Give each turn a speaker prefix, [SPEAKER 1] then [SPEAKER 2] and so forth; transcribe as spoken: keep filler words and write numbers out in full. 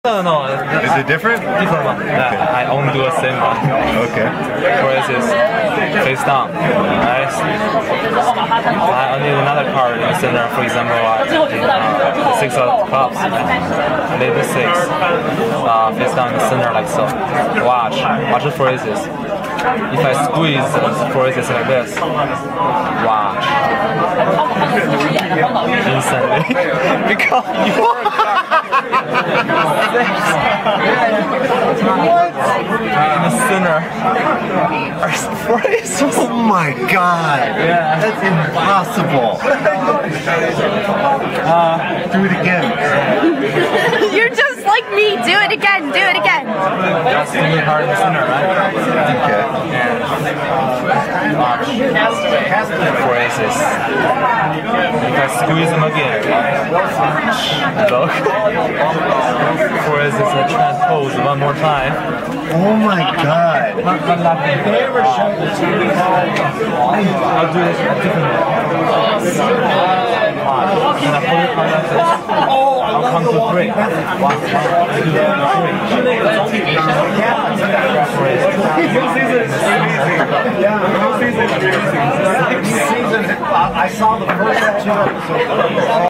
[SPEAKER 1] No, no.
[SPEAKER 2] Is it different?
[SPEAKER 1] Different one. Okay. I only do a same one.
[SPEAKER 2] Okay.
[SPEAKER 1] Whereas it's face down. Right? I need another card in the center. For example, I uh, six of clubs. Maybe six. Uh, face down in the center like so. Watch. Watch the phrases. If I squeeze the phrases like this, watch. Instantly. Because you are what? In the center are phrases.
[SPEAKER 2] Oh my god!
[SPEAKER 1] Yeah.
[SPEAKER 2] That's impossible.
[SPEAKER 1] Uh,
[SPEAKER 2] Do it again.
[SPEAKER 3] You're just like me. Do it again. Do it again.
[SPEAKER 1] that's really hard in the center, right?
[SPEAKER 2] Okay.
[SPEAKER 1] And watch. Phrases. If I squeeze them again, look. Phrases I transpose one more time.
[SPEAKER 2] Oh my god.
[SPEAKER 1] Not, not like that. I'll do it a different way. And I put it on like this. I'll come to three. One, two, three.
[SPEAKER 2] I saw the first two episodes.